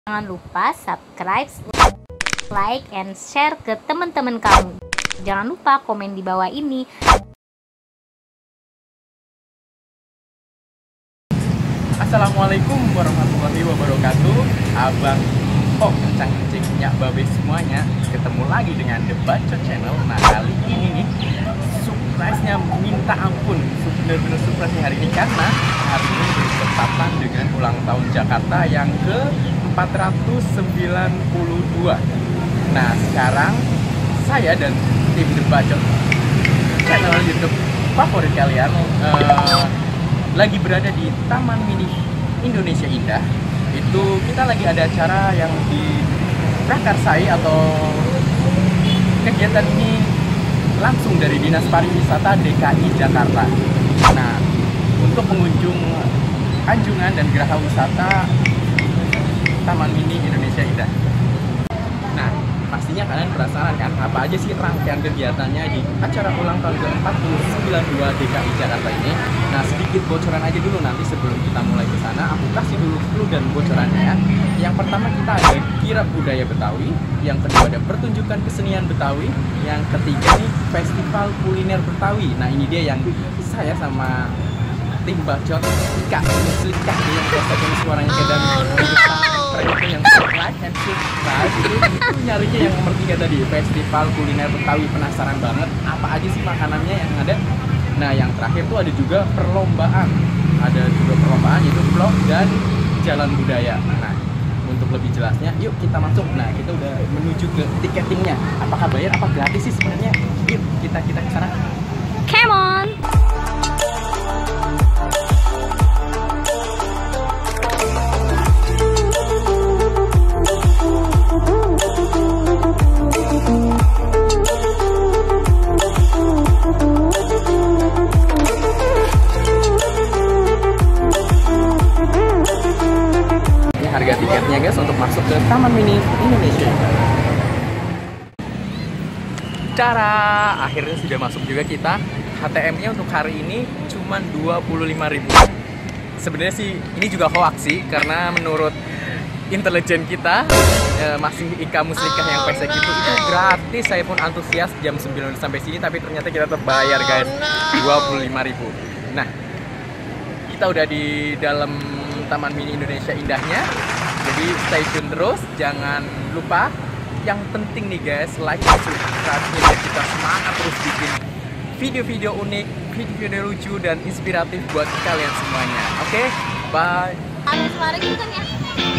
Jangan lupa subscribe, like, and share ke teman-teman kamu. Jangan lupa komen di bawah ini. Assalamualaikum warahmatullahi wabarakatuh. Abang Pok kencang-kencing nyak babe semuanya, ketemu lagi dengan The Bacot Channel. Nah, kali ini nih surprise-nya minta ampun, bener-bener surprise hari ini karena hari ini bertepatan dengan ulang tahun Jakarta yang ke 492. Nah, sekarang saya dan tim The Bacot Channel YouTube favorit kalian lagi berada di Taman Mini Indonesia Indah. Itu kita lagi ada acara yang diprakarsai atau kegiatan ini langsung dari Dinas Pariwisata DKI Jakarta. Nah, untuk pengunjung anjungan dan geraha wisata Taman Mini Indonesia Indah. Nah, pastinya kalian penasaran kan apa aja sih rangkaian kegiatannya di acara ulang tahun ke-492 DKI Jakarta ini. Nah, sedikit bocoran aja dulu nanti sebelum kita mulai ke sana. Aku kasih dulu clue dan bocorannya ya. Yang pertama kita ada kirab budaya Betawi, yang kedua ada pertunjukan kesenian Betawi, yang ketiga nih festival kuliner Betawi. Nah, ini dia yang saya sama tim Bacot Ika Muslika yang biasanya suaranya kayak dan yang like and subscribe itu nyarinya yang nomor 3 tadi, festival kuliner Betawi. Penasaran banget apa aja sih makanannya yang ada. Nah, yang terakhir tuh ada juga perlombaan, yaitu vlog dan jalan budaya. Nah, untuk lebih jelasnya yuk kita masuk. Nah, kita udah menuju ke tiketingnya. Apakah bayar apa gratis sih sebenarnya? Yuk kita ke sana. Come on. Harga tiketnya guys untuk masuk ke Taman Mini Indonesia. Cara akhirnya sudah masuk juga kita. HTM-nya untuk hari ini cuma 25.000. Sebenarnya sih ini juga hoax sih, karena menurut intelijen kita masih Ika Muslika yang pesek itu gratis. Saya pun antusias jam 9 sampai sini, tapi ternyata kita tetap bayar guys, 25.000. Nah, kita udah di dalam Taman Mini Indonesia Indahnya, jadi stay tune terus, jangan lupa. Yang penting nih guys, like dan subscribe biar kita semangat terus bikin video-video unik, video-video lucu dan inspiratif buat kalian semuanya. Oke, bye. Suara gitu kan ya?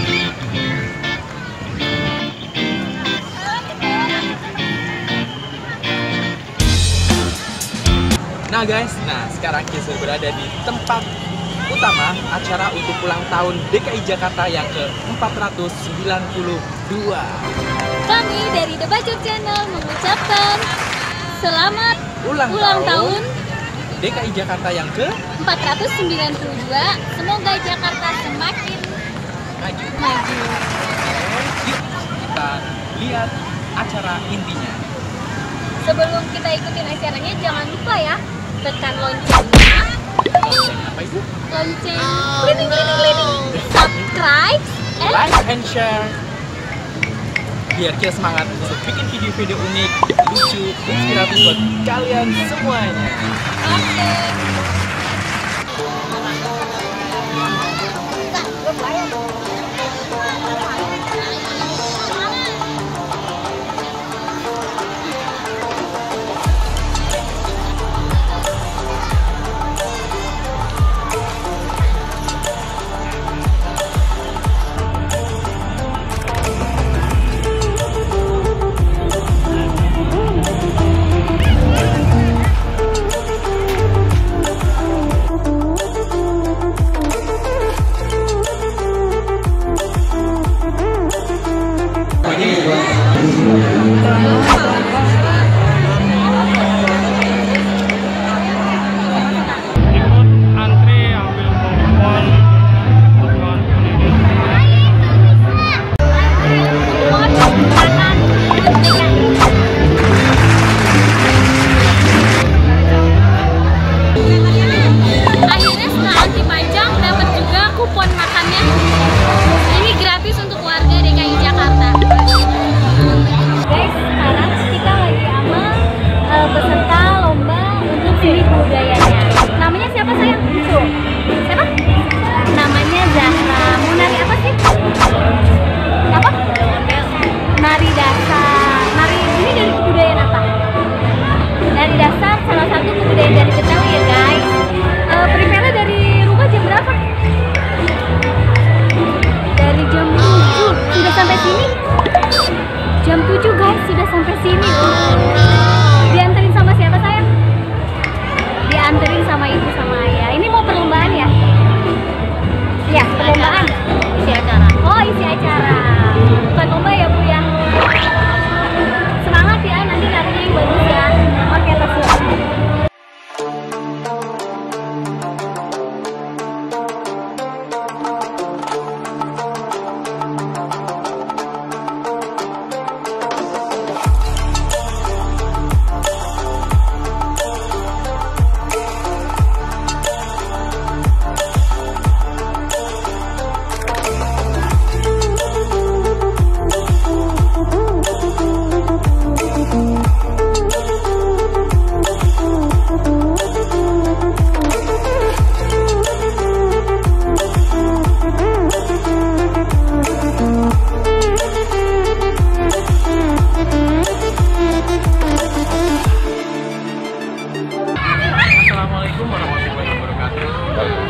Nah guys, sekarang kita sudah berada di tempat utama acara untuk ulang tahun DKI Jakarta yang ke-492. Kami dari The Bacot Channel mengucapkan selamat ulang tahun DKI Jakarta yang ke-492. Semoga Jakarta semakin maju. Yuk kita lihat acara intinya. Sebelum kita ikutin acaranya, jangan lupa ya tekan loncengnya. Lonceng apa itu? Lonceng klining. Subscribe and like and share biar kita semangat untuk bikin video-video unik, lucu, inspiratif buat kalian semuanya. Oke.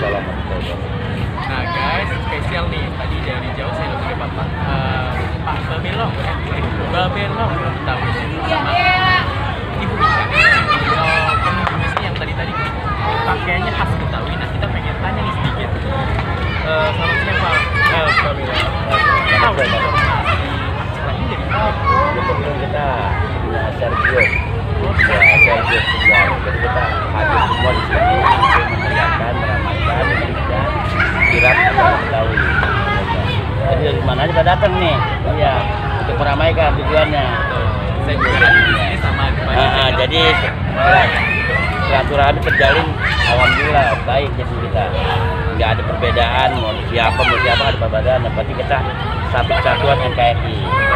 Waalaikumsalam warahmatullahi wabarakatuh. Nah guys, spesial nih. Tadi dari jauh saya udah Bapak Pak Babelong, Babelong tahu sama Ibu Ica. Kalau pengunjung sini yang tadi pakaiannya khas Betawi. Nah kita pengen tanya nih sedikit. Selamat siang Pak Babelong. Tahu acara ini dari mana? Kebetulan kita punya Sergio. Ya, Sergio semua. Jadi kita hadir semua di sini untuk memeriahkan, meramaikan, dan kirap Betawi. Jadi dari mana aja pada datang nih? Iya, untuk meramaikan tujuannya. Saya juga hadir di sini sama Jadi silaturahmi terjalin, alhamdulillah baik. Jadi kita nggak ada perbedaan, mau siapa nggak ada perbedaan. Yang penting kita satu kesatuan NKRI.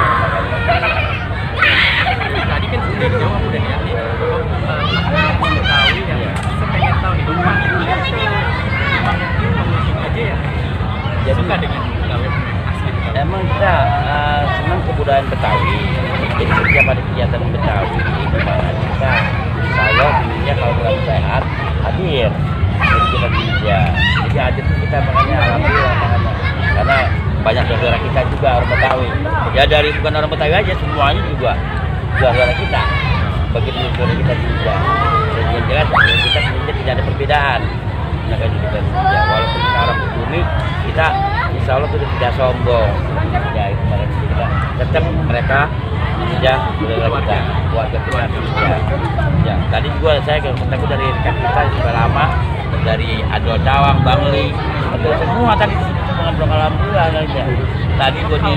Tadi kan dari jauh aku udah lihat nih Betawi yang saya pengen tahu nih Bapak itu pengunjung aja ya Jadi suka dengan Betawi asli Betawi. emang kita senang kebudayaan Betawi. Jadi setiap ada kegiatan Betawi di mana kita saya dulunya kalau bulan sehat hadir. Jadi kita bisa. Jadi hadir itu kita makanya alhamdulillah karena banyak saudara kita juga orang Betawi. Ya dari bukan orang Betawi aja, semuanya juga saudara kita. Begitu saudara kita juga. Dan yang jelas kita sebenarnya tidak ada perbedaan. Maka kita juga walaupun kita orang bumi, kita insya Allah kita tidak sombong. Ya itu makanya kita tetap mereka ya saudara kita, keluarga kita. Ya tadi juga saya ketemu dari rekan kita sudah lama dari Adol Cawang, Bangli, semua tadi dengan alhamdulillah aja. Tadi gue di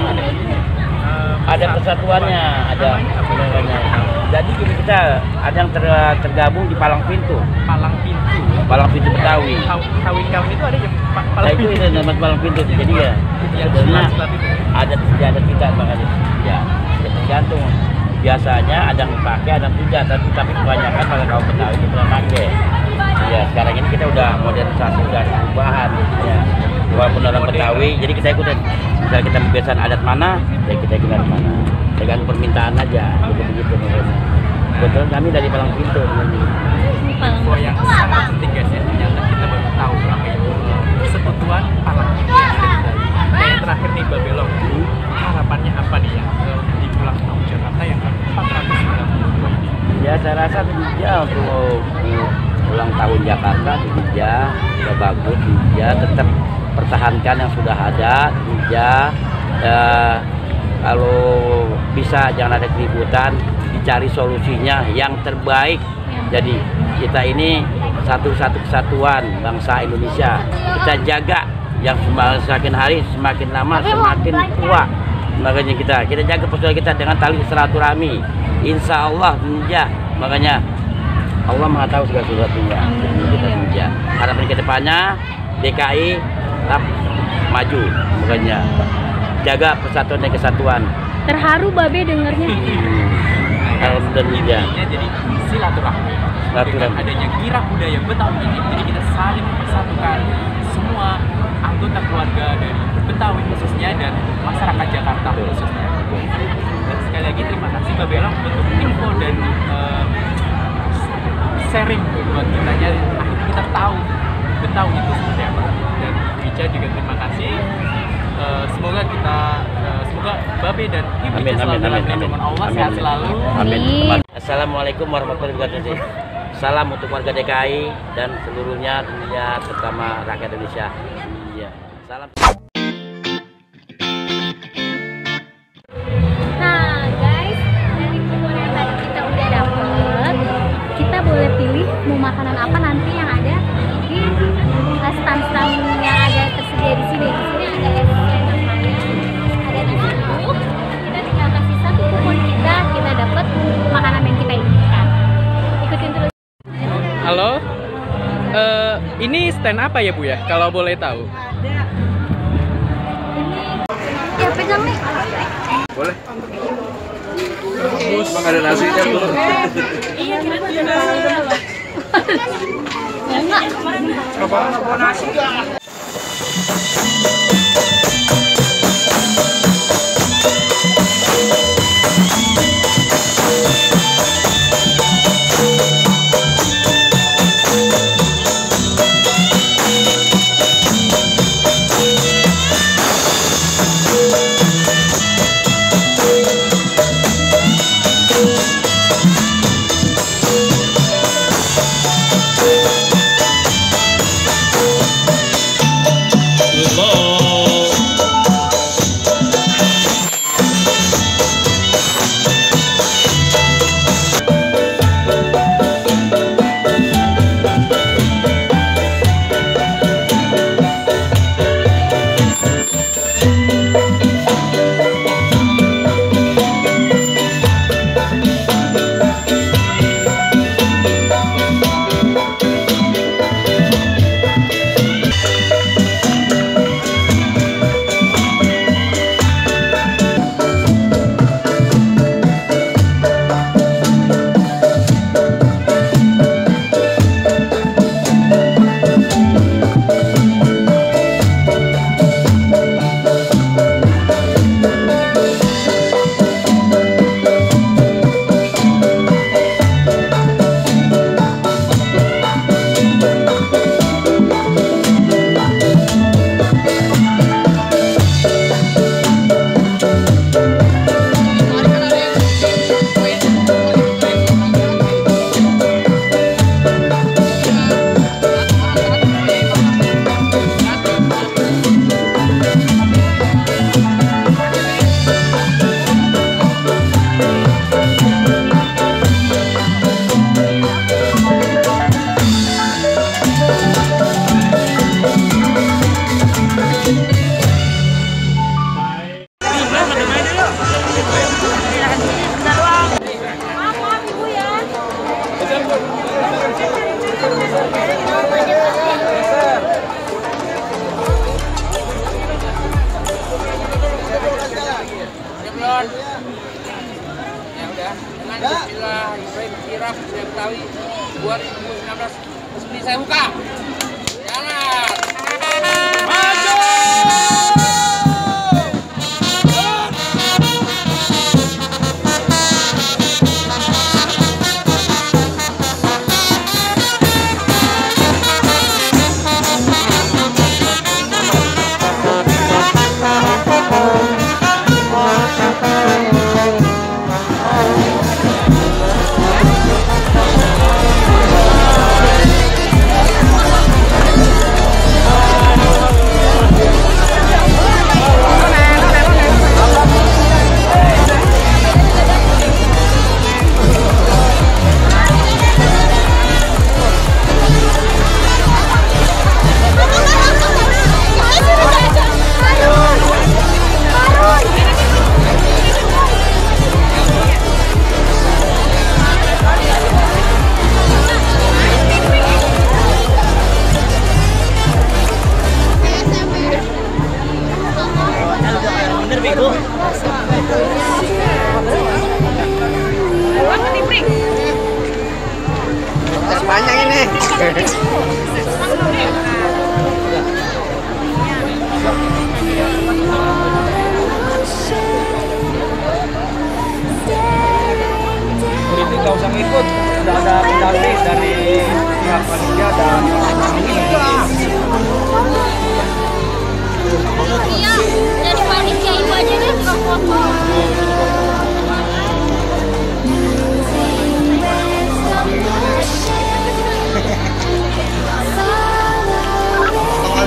ada persatuannya, ada sebenarnya. Jadi gini kita ada yang tergabung di Palang Pintu. Palang Pintu Betawi. Kawin-kawin itu ada ya Nah, itu nama Palang Pintu. Jadi ya sebenarnya ada kita makanya ya tergantung. Biasanya ada yang pakai, ada yang tidak, tapi kebanyakan pada kaum Betawi itu pernah pakai. Ya sekarang ini kita udah modernisasi, udah ada perubahan. Ya. Walaupun orang Betawi, jadi kita ikutin. Misalnya kita kebiasaan adat mana, ya kita ikutin mana. Dengan permintaan aja, begitu makanya. Kebetulan kami dari Palang Pintu. info yang sangat penting guys ya. Ternyata kita baru tahu apa itu persekutuan Palang Pintu yang ada di Bali. Nah yang terakhir nih Babelong, harapannya apa nih yang di ulang tahun Jakarta yang ke-492 ini? Ya saya rasa ya untuk ulang tahun Jakarta ya sudah bagus ya, tetap pertahankan yang sudah ada ya, kalau bisa jangan ada keributan, dicari solusinya yang terbaik. Jadi kita ini satu kesatuan bangsa Indonesia, kita jaga yang semakin hari semakin lama semakin tua. Makanya kita jaga persaudaraan kita dengan tali silaturahmi. Insya Allah ya, makanya Allah Maha tahu segala sesuatunya. Kita puja. Harapan ke depannya DKI tetap maju, makanya jaga persatuan dan kesatuan. Terharu Babe dengernya. Alhamdulillah. Jadi silaturahmi dengan adanya kirap budaya Betawi ini, jadi kita saling mempersatukan semua anggota keluarga dari Betawi khususnya dan masyarakat Jakarta khususnya. Dan sekali lagi terima kasih Babelong untuk info dan sharing buat kita, akhirnya kita tahu Betawi itu seperti apa. Dan Ica juga terima kasih. Semoga Babe dan Ibu Ica selalu dalam lindungan Allah, sehat selalu. Amin. Assalamualaikum warahmatullahi wabarakatuh. Salam untuk warga DKI dan seluruhnya dunia, terutama rakyat Indonesia. Iya. Salam. Nah guys, dari kupon yang tadi kita udah dapet, kita boleh pilih mau makanan apa nanti yang ada di stand-stand yang ada tersedia di sini. Di sini ada es ayam, ada nasi uduk. Kita tinggal kasih satu kupon kita dapat makanan yang kita inginkan. Ikutin terus. Halo, ini stand apa ya Bu ya? Kalau boleh tahu. Ya pegang nih. Boleh. Bus, bang ada nasinya belum? Iya, kita ada nasi. Enggak. Apaan apa nasi?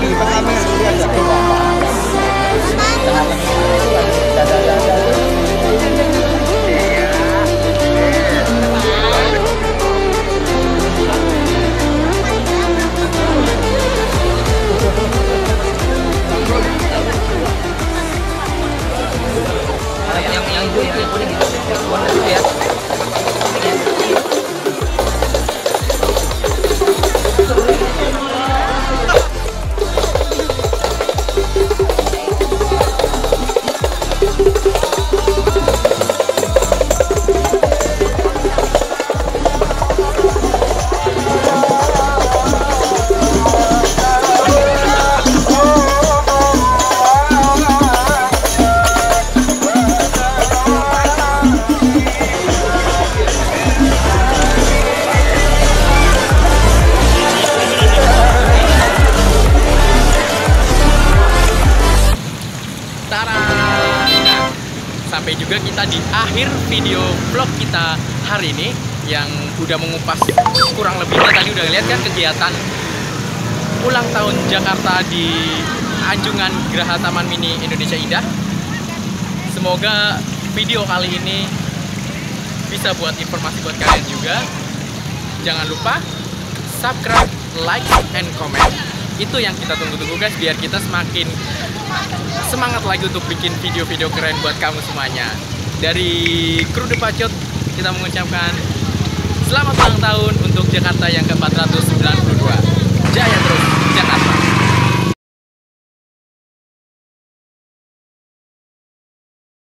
Sampai juga kita di akhir video vlog kita hari ini yang udah mengupas kurang lebihnya. Tadi udah lihat kan kegiatan ulang tahun Jakarta di Anjungan Geraha Taman Mini Indonesia Indah. Semoga video kali ini bisa buat informasi buat kalian juga. Jangan lupa subscribe, like, and comment. Itu yang kita tunggu-tunggu guys, biar kita semakin semangat lagi untuk bikin video-video keren buat kamu semuanya. Dari kru The Bacot kita mengucapkan selamat ulang tahun untuk Jakarta yang ke